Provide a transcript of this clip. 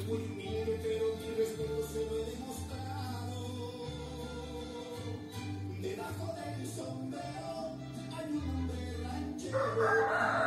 muy humilde, pero mi respeto se lo he demostrado. Debajo del sombrero hay un hombre ranchero.